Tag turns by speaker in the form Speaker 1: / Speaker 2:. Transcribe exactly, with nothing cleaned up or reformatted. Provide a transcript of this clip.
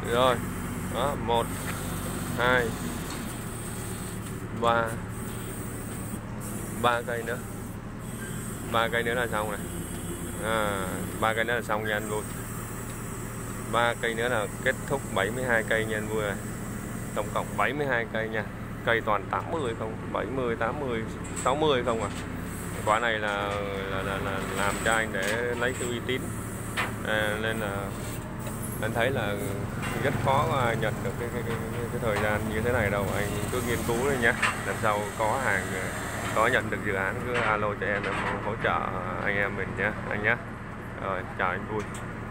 Speaker 1: Rồi đó, một hai ba ba cây nữa, ba cây nữa là xong này. À, ba cây nữa là xong nha anh vui. Ba cây nữa là kết thúc bảy mươi hai cây nha anh vui. Tổng cộng bảy mươi hai cây nha. Cây toàn tám mươi không, bảy mươi, tám mươi, sáu mươi không à. Quả này là là, là, là làm cho anh để lấy cái uy tín, à, nên là anh thấy là rất khó nhận được cái, cái, cái, cái, cái thời gian như thế này đâu. Anh cứ nghiên cứu đi nhé, lần sau có hàng, có nhận được dự án cứ alo cho em em hỗ trợ anh em mình nhé anh nhé. Rồi chào anh vui.